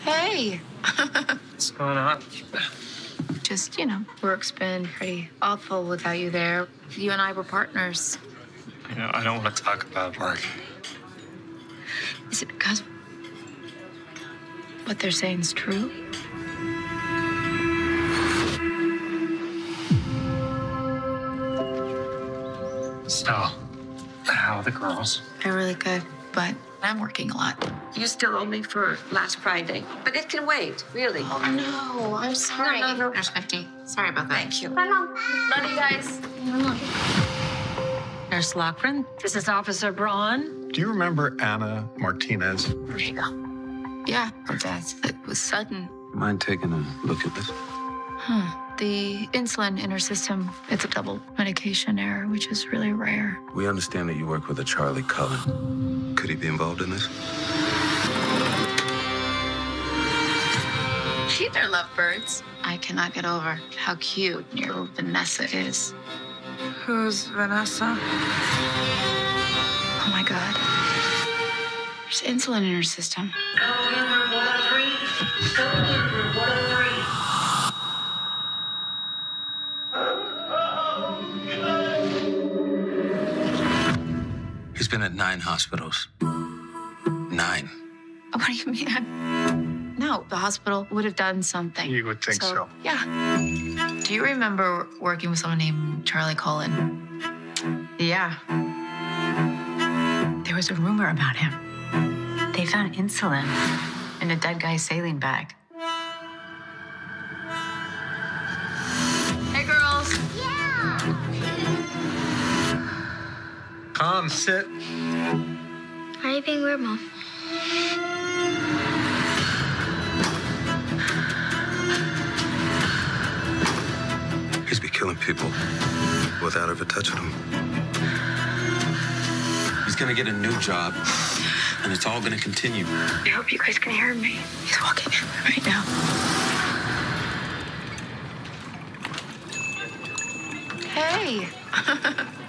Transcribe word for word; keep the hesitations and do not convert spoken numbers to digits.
Hey. What's going on? Just, you know, work's been pretty awful without you there. You and I were partners. You know, I don't want to talk about work. Is it because what they're saying is true? So, how are the girls? They're really good, but I'm working a lot. You still owe me for last Friday, but it can wait, really. Oh, no, I'm sorry. No, no, no. There's fifty. Sorry about that. Thank you. Bye, Mom. Love you guys. Nurse Lochran, this is Officer Braun. Do you remember Anna Martinez? There you go. Yeah, her death. It was sudden. Mind taking a look at this? Huh. The insulin in her system, it's a double medication error, which is really rare. We understand that you work with a Charlie Cullen. Could he be involved in this? They're lovebirds. I cannot get over how cute your Vanessa is. Who's Vanessa? Oh, my God. There's insulin in her system. Caregiver one oh three. Caregiver one oh three. He's been at nine hospitals. Nine. What do you mean? No, the hospital would have done something. You would think so. Yeah. Do you remember working with someone named Charlie Cullen? Yeah. There was a rumor about him. They found insulin in a dead guy's saline bag. Hey, girls. Yeah. Come, sit. Why are you being weird, Mom? He's been killing people without ever touching them. He's gonna get a new job, and it's all gonna continue. I hope you guys can hear me. He's walking in right now. Hey.